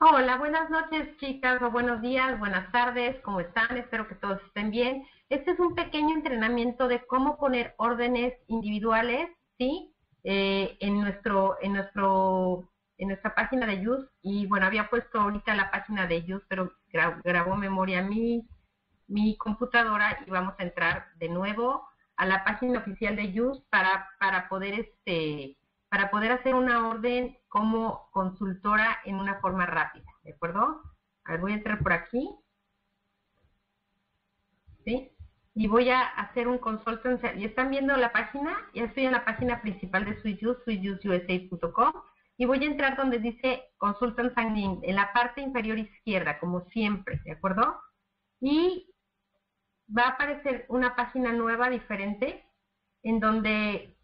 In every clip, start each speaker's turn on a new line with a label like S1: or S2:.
S1: Hola, buenas noches, chicas, o buenos días, buenas tardes, ¿cómo están? Espero que todos estén bien. Este es un pequeño entrenamiento de cómo poner órdenes individuales, ¿sí? En nuestra página de Yus. Y bueno, había puesto ahorita la página de Yus, pero grabó memoria mi computadora y vamos a entrar de nuevo a la página oficial de Yus para poder hacer una orden como consultora en una forma rápida, ¿de acuerdo? A ver, voy a entrar por aquí, ¿sí? Y voy a hacer un consultant. ¿Y están viendo la página? Ya estoy en la página principal de SweetJus, sweetjususa.com, y voy a entrar donde dice Consultant Sign In, en la parte inferior izquierda, como siempre, ¿de acuerdo? Y va a aparecer una página nueva, diferente, en donde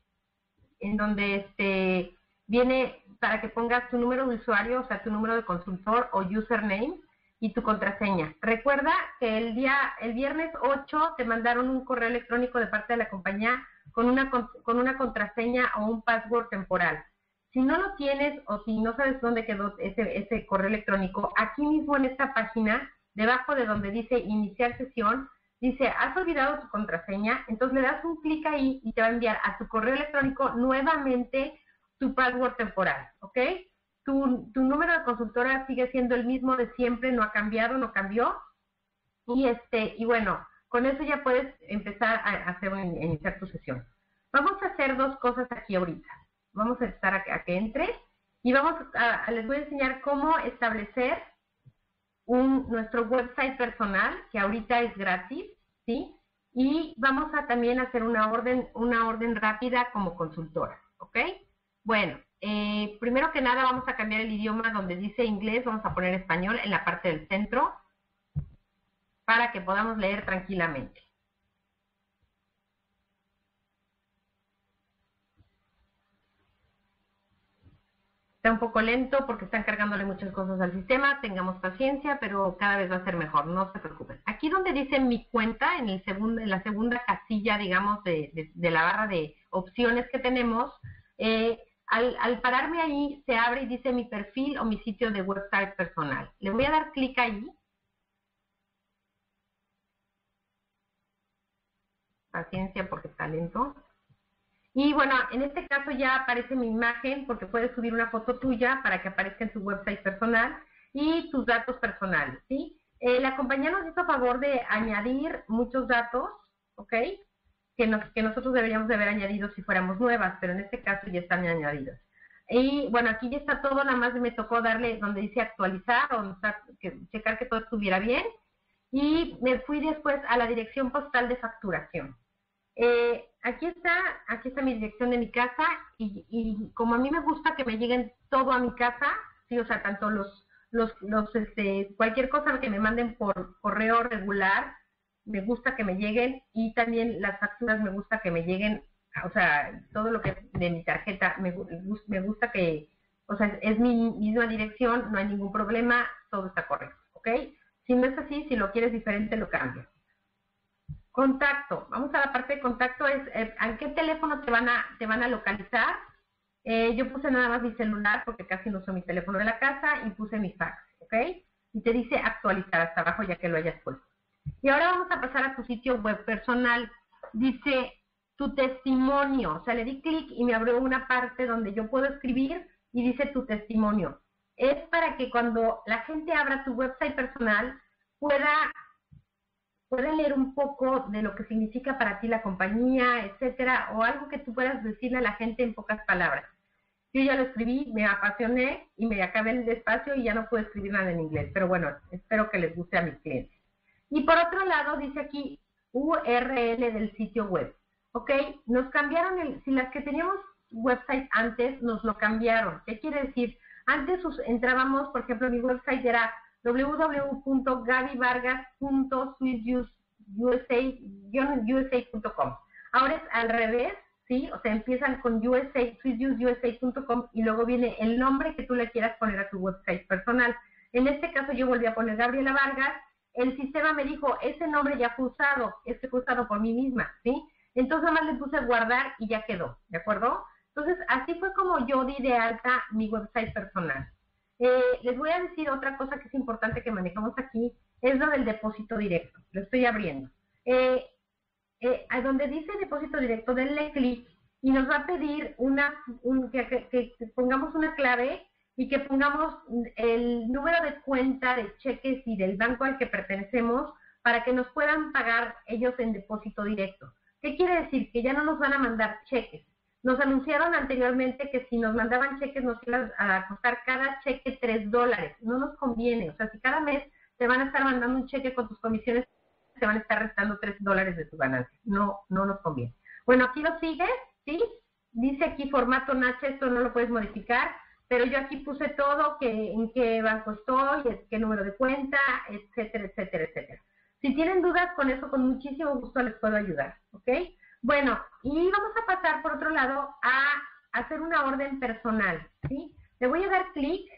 S1: viene para que pongas tu número de usuario, o sea, tu número de consultor o username y tu contraseña. Recuerda que el viernes 8 te mandaron un correo electrónico de parte de la compañía con una contraseña o un password temporal. Si no lo tienes o si no sabes dónde quedó ese correo electrónico, aquí mismo en esta página, debajo de donde dice iniciar sesión, dice, ¿has olvidado tu contraseña? Entonces le das un clic ahí y te va a enviar a tu correo electrónico nuevamente tu password temporal, ¿ok? Tu número de consultora sigue siendo el mismo de siempre, no ha cambiado, no cambió. Y bueno, con eso ya puedes empezar a iniciar tu sesión. Vamos a hacer dos cosas aquí ahorita. Vamos a estar a que entre y les voy a enseñar cómo establecer nuestro website personal, que ahorita es gratis, ¿sí? Y vamos a también hacer una orden rápida como consultora, ¿ok? Bueno, primero que nada vamos a cambiar el idioma donde dice inglés, vamos a poner español en la parte del centro para que podamos leer tranquilamente. Está un poco lento porque están cargándole muchas cosas al sistema, tengamos paciencia, pero cada vez va a ser mejor, no se preocupen. Aquí donde dice mi cuenta, en la segunda casilla, digamos, de la barra de opciones que tenemos, al pararme ahí se abre y dice mi perfil o mi sitio de website personal. Le voy a dar clic ahí. Paciencia porque está lento. Y bueno, en este caso ya aparece mi imagen porque puedes subir una foto tuya para que aparezca en tu website personal y tus datos personales, ¿sí? La compañía nos hizo favor de añadir muchos datos, ¿ok? Que nosotros deberíamos de haber añadido si fuéramos nuevas, pero en este caso ya están añadidos. Y bueno, aquí ya está todo, nada más me tocó darle donde dice actualizar, o checar que todo estuviera bien. Y me fui después a la dirección postal de facturación. Aquí está mi dirección de mi casa y como a mí me gusta que me lleguen todo a mi casa, sí, o sea, tanto cualquier cosa que me manden por correo regular, me gusta que me lleguen y también las facturas me gusta que me lleguen, o sea, todo lo que de mi tarjeta me gusta que, o sea, es mi misma dirección, no hay ningún problema, todo está correcto, ¿ok? Si no es así, si lo quieres diferente, lo cambio. Contacto, vamos a la parte de contacto, ¿a qué teléfono te van a localizar? Yo puse nada más mi celular porque casi no uso mi teléfono de la casa y puse mi fax, ¿ok? Y te dice actualizar hasta abajo ya que lo hayas puesto. Y ahora vamos a pasar a tu sitio web personal. Dice tu testimonio, o sea, le di clic y me abrió una parte donde yo puedo escribir y dice tu testimonio. Es para que cuando la gente abra tu website personal pueda leer un poco de lo que significa para ti la compañía, etcétera, o algo que tú puedas decirle a la gente en pocas palabras. Yo ya lo escribí, me apasioné y me acabé el espacio y ya no puedo escribir nada en inglés, pero bueno, espero que les guste a mis clientes. Y por otro lado, dice aquí URL del sitio web. Ok, nos cambiaron si las que teníamos website antes, nos lo cambiaron. ¿Qué quiere decir? Antes entrábamos, por ejemplo, mi website era www.gabyvargas.sweetusa.com. Ahora es al revés, ¿sí? O sea, empiezan con sweetusa.com y luego viene el nombre que tú le quieras poner a tu website personal. En este caso yo volví a poner Gabriela Vargas. El sistema me dijo, ese nombre ya fue usado por mí misma, ¿sí? Entonces nada más le puse guardar y ya quedó, ¿de acuerdo? Entonces así fue como yo di de alta mi website personal. Les voy a decir otra cosa que es importante que manejamos aquí, es lo del depósito directo. Lo estoy abriendo. A donde dice depósito directo, denle clic y nos va a pedir que pongamos una clave y que pongamos el número de cuenta de cheques y del banco al que pertenecemos para que nos puedan pagar ellos en depósito directo. ¿Qué quiere decir? Que ya no nos van a mandar cheques. Nos anunciaron anteriormente que si nos mandaban cheques nos iba a costar cada cheque $3. No nos conviene. O sea, si cada mes te van a estar mandando un cheque con tus comisiones, te van a estar restando $3 de tu ganancia. No nos conviene. Bueno, aquí lo sigues, ¿sí? Dice aquí formato NACH, esto no lo puedes modificar, pero yo aquí puse todo, en qué banco estoy, qué número de cuenta, etcétera, etcétera, etcétera. Si tienen dudas con eso, con muchísimo gusto les puedo ayudar, ¿ok? Bueno, y vamos a pasar por otro lado a hacer una orden personal, ¿sí? Le voy a dar clic.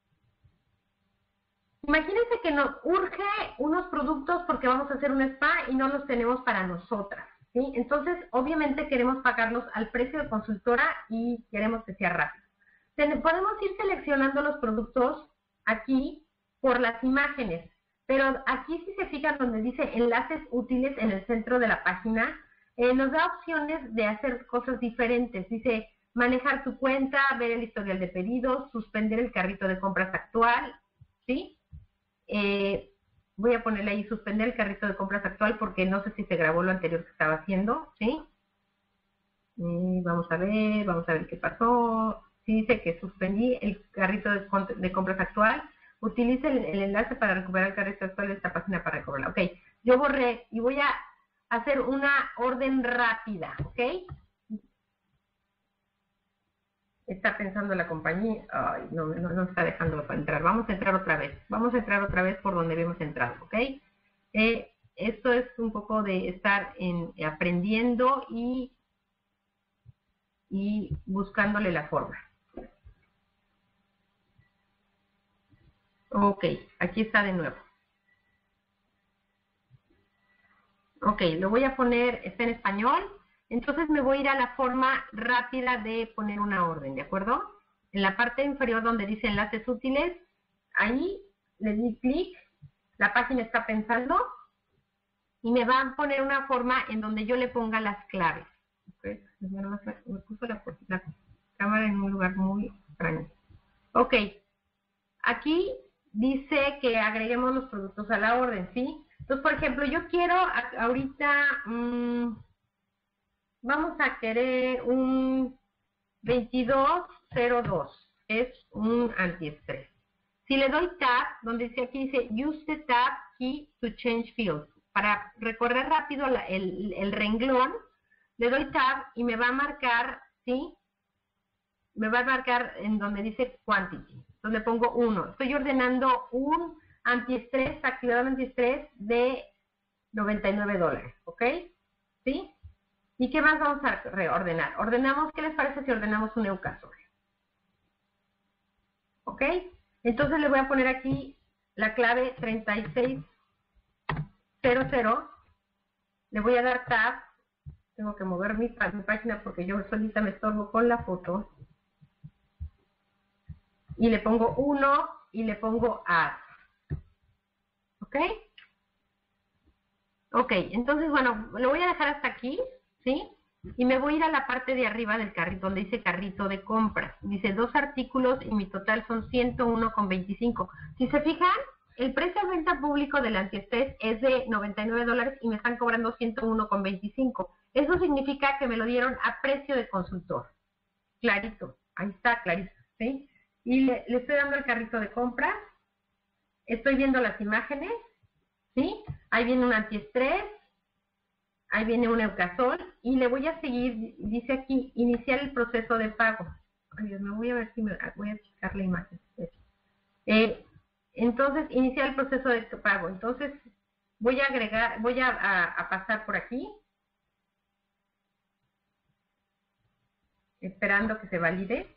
S1: Imagínense que nos urge unos productos porque vamos a hacer un spa y no los tenemos para nosotras, ¿sí? Entonces, obviamente queremos pagarlos al precio de consultora y queremos que sea rápido. Podemos ir seleccionando los productos aquí por las imágenes, pero aquí si se fijan donde dice enlaces útiles en el centro de la página, nos da opciones de hacer cosas diferentes. Dice manejar tu cuenta, ver el historial de pedidos, suspender el carrito de compras actual, ¿sí? Voy a ponerle ahí suspender el carrito de compras actual porque no sé si se grabó lo anterior que estaba haciendo, ¿sí? Vamos a ver qué pasó. Sí, dice que suspendí el carrito de compras actual. Utilice el enlace para recuperar el carrito actual de esta página para recobrarla. Ok, yo borré y voy a hacer una orden rápida, ¿ok? Está pensando la compañía. Ay, no está dejándolo para entrar. Vamos a entrar otra vez. Vamos a entrar otra vez por donde habíamos entrado, ¿ok? Esto es un poco de estar aprendiendo y buscándole la forma. Ok, aquí está de nuevo. Ok, lo voy a poner, está en español. Entonces me voy a ir a la forma rápida de poner una orden, ¿de acuerdo? En la parte inferior donde dice enlaces útiles, ahí le di clic, la página está pensando y me va a poner una forma en donde yo le ponga las claves. Okay. Me puso la cámara en un lugar muy extraño. Ok, aquí dice que agreguemos los productos a la orden, ¿sí? Entonces, por ejemplo, yo quiero ahorita, vamos a querer un 2202, es un antiestrés. Si le doy tab, donde dice aquí dice use the tab key to change fields, para recorrer rápido el renglón, le doy tab y me va a marcar, ¿sí? Me va a marcar en donde dice quantity. Entonces le pongo 1. Estoy ordenando un antiestrés, activador antiestrés de $99, ¿ok? ¿Sí? ¿Y qué más vamos a reordenar? Ordenamos, ¿qué les parece si ordenamos un Eucasol? ¿Ok? Entonces le voy a poner aquí la clave 3600. Le voy a dar tab. Tengo que mover mi página porque yo solita me estorbo con la foto. Y le pongo 1 y le pongo add. ¿Ok? Ok, entonces, bueno, lo voy a dejar hasta aquí, ¿sí? Y me voy a ir a la parte de arriba del carrito, donde dice carrito de compras. Dice 2 artículos y mi total son 101,25. Si se fijan, el precio de venta público del antiestrés es de $99 y me están cobrando 101,25. Eso significa que me lo dieron a precio de consultor. Clarito, ahí está, clarito, ¿sí? Y le estoy dando el carrito de compras. Estoy viendo las imágenes, ¿sí? Ahí viene un antiestrés, ahí viene un Eucasol y le voy a seguir, dice aquí, iniciar el proceso de pago. Ay, Dios, me voy a ver si voy a checar la imagen. Entonces, iniciar el proceso de pago. Entonces, voy a agregar, voy a pasar por aquí, esperando que se valide.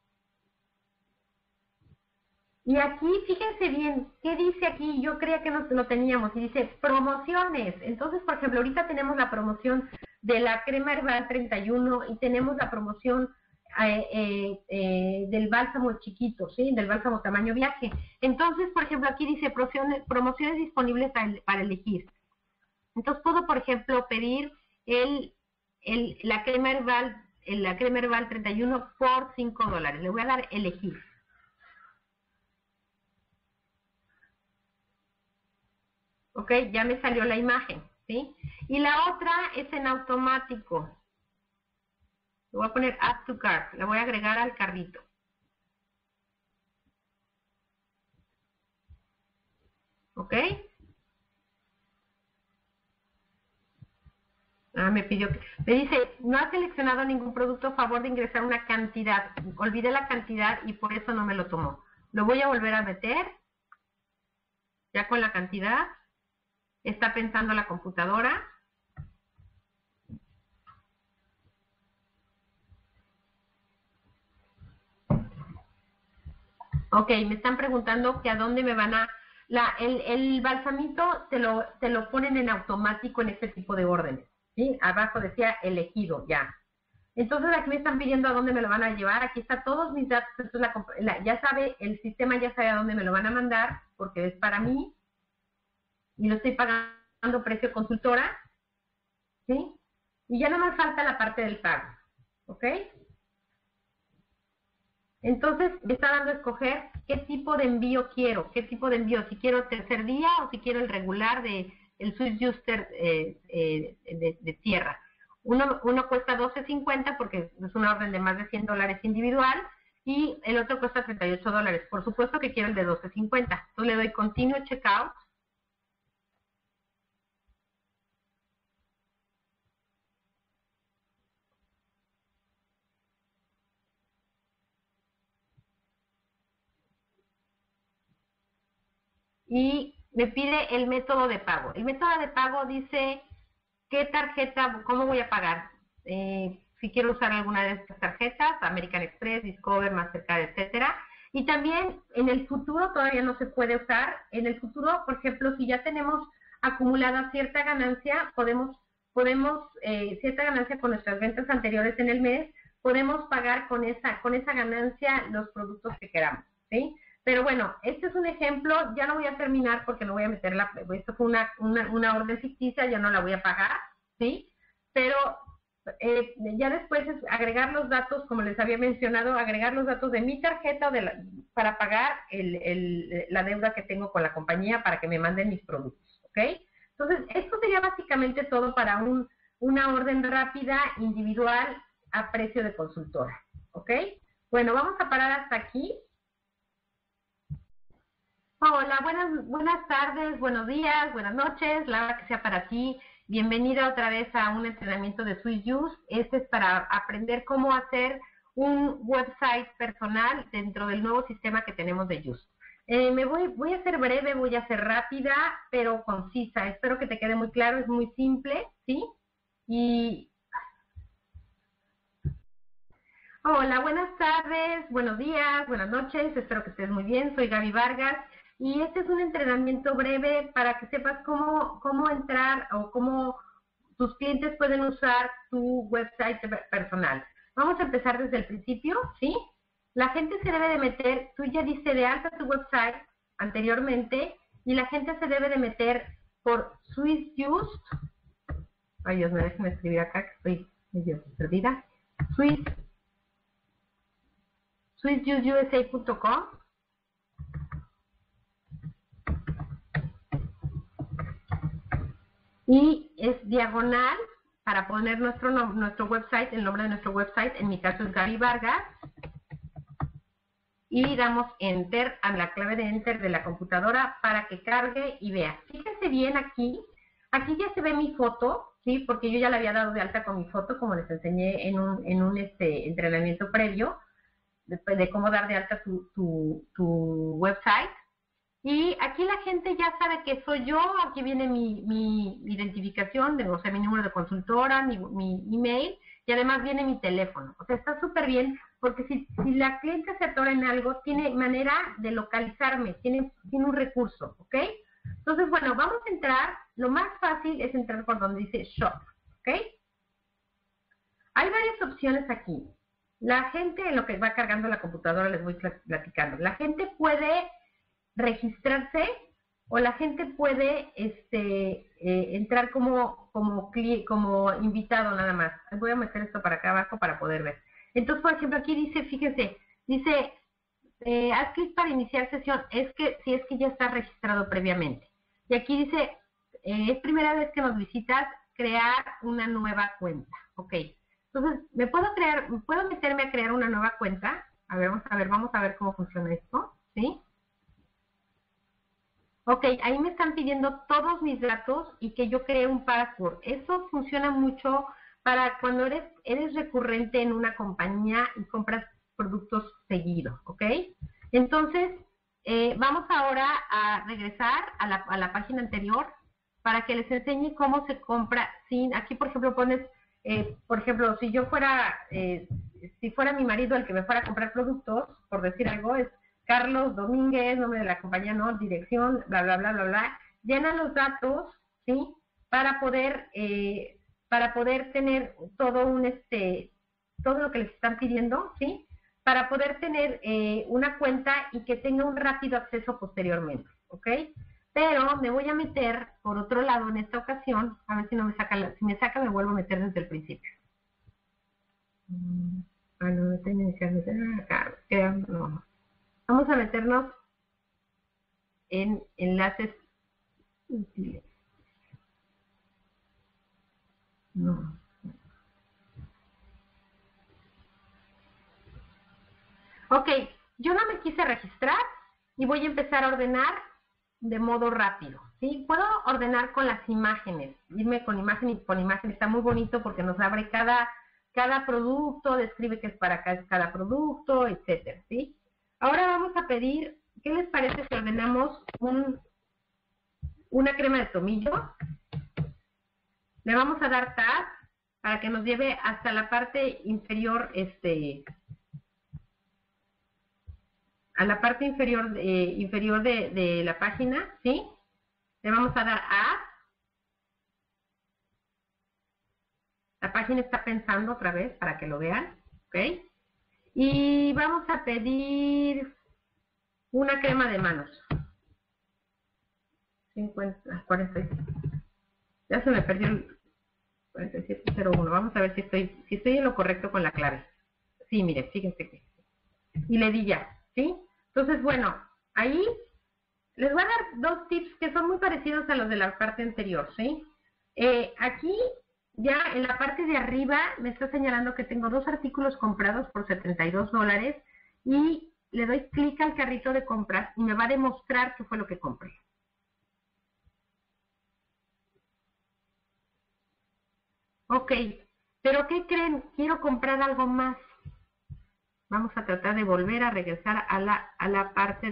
S1: Y aquí, fíjense bien, ¿qué dice aquí? Yo creía que no lo teníamos, y dice promociones. Entonces, por ejemplo, ahorita tenemos la promoción de la crema herbal 31 y tenemos la promoción del bálsamo chiquito, ¿sí? Del bálsamo tamaño viaje. Entonces, por ejemplo, aquí dice promociones disponibles para elegir. Entonces, puedo, por ejemplo, pedir la crema Herbal 31 por $5. Le voy a dar elegir. Ok, ya me salió la imagen, ¿sí? Y la otra es en automático. Le voy a poner Add to Cart, la voy a agregar al carrito. ¿Ok? Me pidió me dice, no ha seleccionado ningún producto, a favor de ingresar una cantidad. Olvidé la cantidad y por eso no me lo tomó. Lo voy a volver a meter. Ya con la cantidad. Está pensando la computadora. Ok, me están preguntando que a dónde me van a... el balsamito te lo ponen en automático en este tipo de órdenes. ¿Sí? Abajo decía elegido, ya. Entonces aquí me están pidiendo a dónde me lo van a llevar. Aquí está todos mis datos. Entonces ya sabe, el sistema ya sabe a dónde me lo van a mandar, porque es para mí. Y lo estoy pagando precio consultora. ¿Sí? Y ya no me falta la parte del pago. ¿Ok? Entonces me está dando a escoger qué tipo de envío quiero, si quiero tercer día o si quiero el regular el Swiss Juster de tierra. Uno cuesta $12.50 porque es una orden de más de $100 individual y el otro cuesta $38. Por supuesto que quiero el de $12.50. Entonces le doy Continue Checkout. Y me pide el método de pago. El método de pago dice qué tarjeta, cómo voy a pagar. Si quiero usar alguna de estas tarjetas, American Express, Discover, Mastercard, etcétera. Y también en el futuro todavía no se puede usar. En el futuro, por ejemplo, si ya tenemos acumulada cierta ganancia, podemos cierta ganancia con nuestras ventas anteriores en el mes, podemos pagar con esa ganancia los productos que queramos, ¿sí? Pero bueno, este es un ejemplo, ya no voy a terminar porque no voy a meter esto fue una orden ficticia, ya no la voy a pagar, ¿sí? Pero ya después es agregar los datos, como les había mencionado, agregar los datos de mi tarjeta para pagar la deuda que tengo con la compañía para que me manden mis productos, ¿ok? Entonces, esto sería básicamente todo para una orden rápida, individual, a precio de consultora, ¿ok? Bueno, vamos a parar hasta aquí. Hola, buenas tardes, buenos días, buenas noches, la hora que sea para ti. Bienvenida otra vez a un entrenamiento de Swiss Juice. Este es para aprender cómo hacer un website personal dentro del nuevo sistema que tenemos de Juice. Voy a ser breve, voy a ser rápida, pero concisa. Espero que te quede muy claro, es muy simple, ¿sí? Hola, buenas tardes, buenos días, buenas noches, espero que estés muy bien. Soy Gaby Vargas. Y este es un entrenamiento breve para que sepas cómo entrar o cómo tus clientes pueden usar tu website personal. Vamos a empezar desde el principio, ¿sí? La gente se debe de meter, tú ya diste de alta tu website anteriormente y la gente se debe de meter por Swiss Just. Ay, Dios, déjame escribir acá que estoy medio perdida. SwissJustUSA.com. Y es diagonal para poner nuestro website, el nombre de nuestro website, en mi caso es Gaby Vargas, y damos Enter a la clave de Enter de la computadora para que cargue y vea. Fíjense bien aquí ya se ve mi foto, ¿sí? Porque yo ya la había dado de alta con mi foto, como les enseñé en un entrenamiento previo, de cómo dar de alta tu website. Y aquí la gente ya sabe que soy yo, aquí viene mi identificación, o sea, mi número de consultora, mi email, y además viene mi teléfono. O sea, está súper bien, porque si la cliente se atora en algo, tiene manera de localizarme, tiene un recurso, ¿ok? Entonces, bueno, vamos a entrar, lo más fácil es entrar por donde dice Shop, ¿ok? Hay varias opciones aquí. La gente, en lo que va cargando la computadora, les voy platicando. La gente puede registrarse o la gente puede entrar como invitado nada más. Voy a meter esto para acá abajo para poder ver. Entonces, por ejemplo, aquí dice, fíjense, dice, haz clic para iniciar sesión, si es que ya está registrado previamente. Y aquí dice, es primera vez que nos visitas, crear una nueva cuenta. Ok. Entonces, puedo meterme a crear una nueva cuenta. A ver, vamos a ver cómo funciona esto, ¿sí? Ok, ahí me están pidiendo todos mis datos y que yo cree un password. Eso funciona mucho para cuando eres recurrente en una compañía y compras productos seguido, ¿ok? Entonces, vamos ahora a regresar a la página anterior para que les enseñe cómo se compra sin, aquí por ejemplo pones, por ejemplo, si fuera mi marido el que me fuera a comprar productos, por decir algo, es Carlos Domínguez, nombre de la compañía, no, dirección, bla, bla, bla, bla, bla. Llena los datos, ¿sí? Para poder tener todo todo lo que les están pidiendo, ¿sí? Para poder tener una cuenta y que tenga un rápido acceso posteriormente, ¿ok? Pero me voy a meter por otro lado en esta ocasión, a ver si no me saca, si me saca me vuelvo a meter desde el principio. No, no. Vamos a meternos en enlaces útiles. No. Ok, yo no me quise registrar y voy a empezar a ordenar de modo rápido, ¿sí? Puedo ordenar con las imágenes, irme con imagen y con imagen, está muy bonito porque nos abre cada producto, describe qué es para cada producto, etcétera, ¿sí? Ahora vamos a pedir, ¿qué les parece si ordenamos una crema de tomillo? Le vamos a dar tab para que nos lleve hasta la parte inferior, a la parte inferior de la página, ¿sí? Le vamos a dar a. La página está pensando otra vez para que lo vean, ¿ok? Y vamos a pedir una crema de manos. 47. Ya se me perdió el 4701. Vamos a ver si estoy en lo correcto con la clave. Sí, mire, fíjense que. Y le di ya, ¿sí? Entonces, bueno, ahí les voy a dar dos tips que son muy parecidos a los de la parte anterior, ¿sí? Aquí, ya en la parte de arriba, me está señalando que tengo 2 artículos comprados por $72 y le doy clic al carrito de compras y me va a demostrar qué fue lo que compré. Ok, pero ¿qué creen? Quiero comprar algo más. Vamos a tratar de volver a regresar a la parte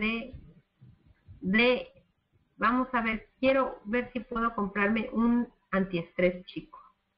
S1: vamos a ver, quiero ver si puedo comprarme un antiestrés chico.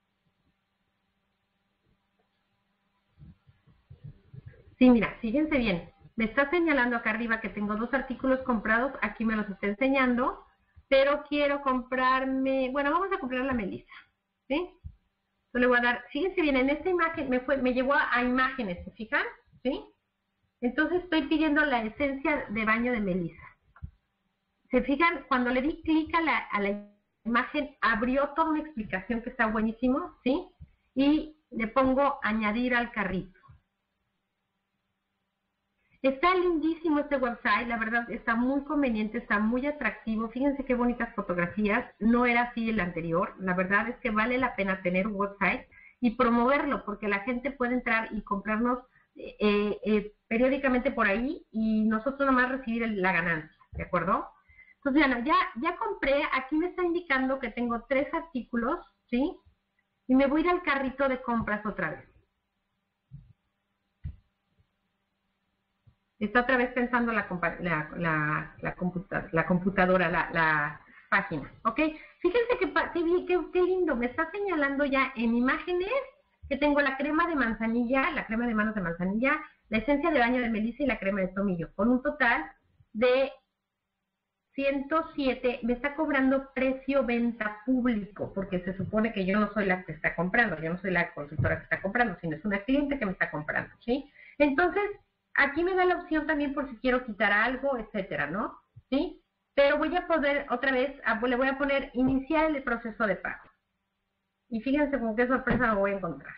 S1: Sí, mira, fíjense bien, me está señalando acá arriba que tengo 2 artículos comprados, aquí me los está enseñando, pero quiero comprarme, bueno, vamos a comprar la melisa, ¿sí? Entonces le voy a dar, fíjense bien, en esta imagen me llevó a imágenes, ¿se fijan? ¿Sí? Entonces estoy pidiendo la esencia de baño de melisa. ¿Se fijan? Cuando le di clic a la imagen, abrió toda una explicación que está buenísimo, ¿sí? Y le pongo añadir al carrito. Está lindísimo este website, la verdad está muy conveniente, está muy atractivo. Fíjense qué bonitas fotografías, no era así el anterior. La verdad es que vale la pena tener un website y promoverlo, porque la gente puede entrar y comprarnos periódicamente por ahí y nosotros nomás recibir la ganancia, ¿de acuerdo? Entonces, bueno, ya compré, aquí me está indicando que tengo 3 artículos, ¿sí? Y me voy a ir al carrito de compras otra vez. Está otra vez pensando la computadora, la página, ¿ok? Fíjense qué lindo, me está señalando ya en imágenes que tengo la crema de manzanilla, la crema de manos de manzanilla, la esencia de baño de melisa y la crema de tomillo, con un total de 107 me está cobrando precio venta público, porque se supone que yo no soy la que está comprando, yo no soy la consultora que está comprando, sino es una cliente que me está comprando, ¿sí? Entonces, aquí me da la opción también por si quiero quitar algo, etcétera, ¿no? ¿Sí? Pero voy a poder, otra vez, le voy a poner iniciar el proceso de pago. Y fíjense con qué sorpresa me voy a encontrar.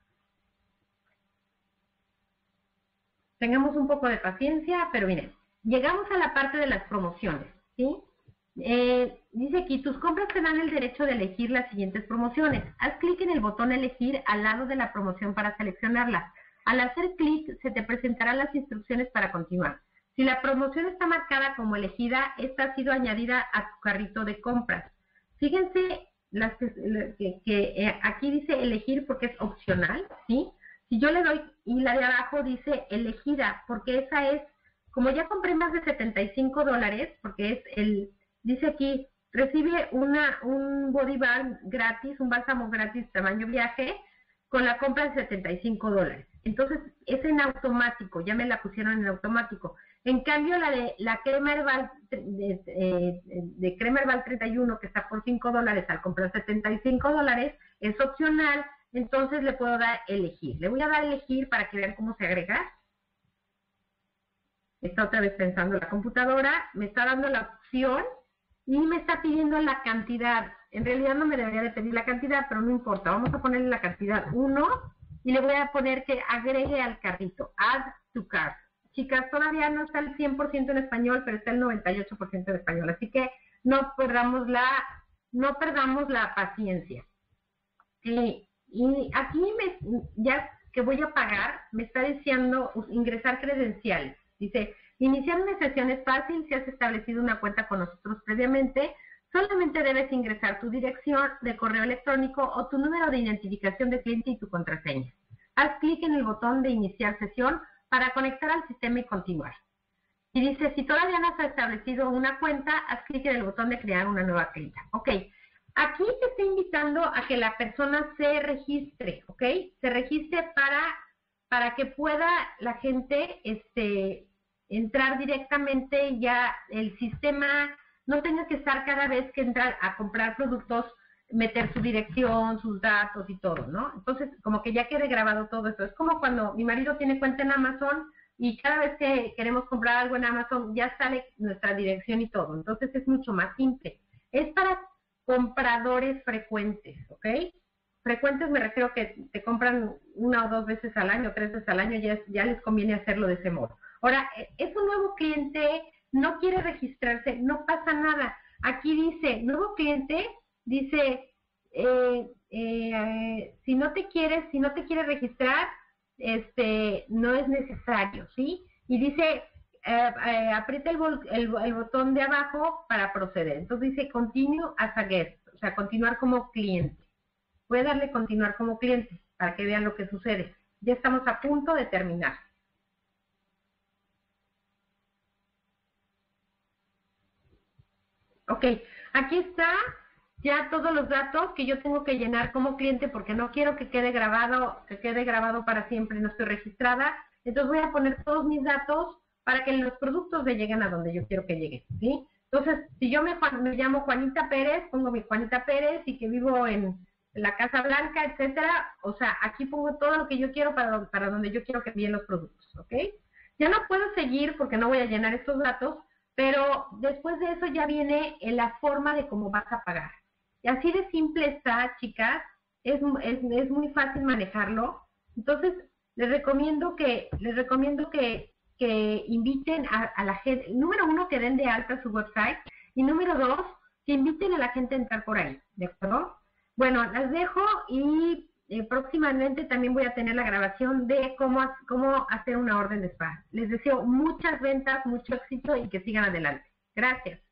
S1: Tengamos un poco de paciencia, pero miren, llegamos a la parte de las promociones, ¿sí? Dice aquí, tus compras te dan el derecho de elegir las siguientes promociones. Haz clic en el botón elegir al lado de la promoción para seleccionarla. Al hacer clic, se te presentarán las instrucciones para continuar. Si la promoción está marcada como elegida, esta ha sido añadida a tu carrito de compras. Fíjense aquí dice elegir porque es opcional, ¿sí? Si yo le doy, y la de abajo dice elegida, porque esa es, como ya compré más de $75, porque es dice aquí, recibe un body bar gratis, un bálsamo gratis tamaño viaje, con la compra de $75. Entonces, es en automático, ya me la pusieron en automático. En cambio, la crema herbal de crema herbal 31, que está por $5 al comprar $75, es opcional, entonces le puedo dar elegir. Le voy a dar elegir para que vean cómo se agrega. Está otra vez pensando la computadora, me está dando la opción y me está pidiendo la cantidad. En realidad no me debería de pedir la cantidad, pero no importa. Vamos a ponerle la cantidad 1 y le voy a poner que agregue al carrito. Add to cart. Chicas, todavía no está el 100% en español, pero está el 98% en español. Así que no perdamos la paciencia. Y aquí, ya que voy a pagar, me está diciendo ingresar credenciales. Dice, iniciar una sesión es fácil si has establecido una cuenta con nosotros previamente. Solamente debes ingresar tu dirección de correo electrónico o tu número de identificación de cliente y tu contraseña. Haz clic en el botón de iniciar sesión para conectar al sistema y continuar. Y dice, si todavía no has establecido una cuenta, haz clic en el botón de crear una nueva cuenta. Ok, aquí te está invitando a que la persona se registre, ¿ok? Se registre para que pueda la gente entrar directamente, ya el sistema no tenga que estar cada vez que entrar a comprar productos, meter su dirección, sus datos y todo, ¿no? Entonces, como que ya quede grabado todo eso. Es como cuando mi marido tiene cuenta en Amazon y cada vez que queremos comprar algo en Amazon ya sale nuestra dirección y todo. Entonces, es mucho más simple. Es para compradores frecuentes, ¿ok? Frecuentes me refiero que te compran 1 o 2 veces al año, 3 veces al año, ya les conviene hacerlo de ese modo. Ahora, es un nuevo cliente, no quiere registrarse, no pasa nada. Aquí dice, nuevo cliente, dice, si no te quieres registrar, no es necesario, ¿sí? Y dice, aprieta el botón de abajo para proceder. Entonces dice, continue as a guest, o sea, continuar como cliente. Voy a darle continuar como cliente para que vean lo que sucede. Ya estamos a punto de terminar. Ok, aquí está ya todos los datos que yo tengo que llenar como cliente porque no quiero que quede grabado para siempre, no estoy registrada. Entonces voy a poner todos mis datos para que los productos me lleguen a donde yo quiero que lleguen, ¿sí? Entonces, si yo me llamo Juanita Pérez, pongo mi Juanita Pérez y que vivo en la Casa Blanca, etcétera, o sea, aquí pongo todo lo que yo quiero para donde yo quiero que envíen los productos, ¿ok? Ya no puedo seguir porque no voy a llenar estos datos, pero después de eso ya viene la forma de cómo vas a pagar. Y así de simple está, chicas, es muy fácil manejarlo. Entonces, les recomiendo que inviten a la gente, número 1, que den de alta su website, y número 2, que inviten a la gente a entrar por ahí, ¿de acuerdo? Bueno, las dejo y próximamente también voy a tener la grabación de cómo hacer una orden de spa. Les deseo muchas ventas, mucho éxito y que sigan adelante. Gracias.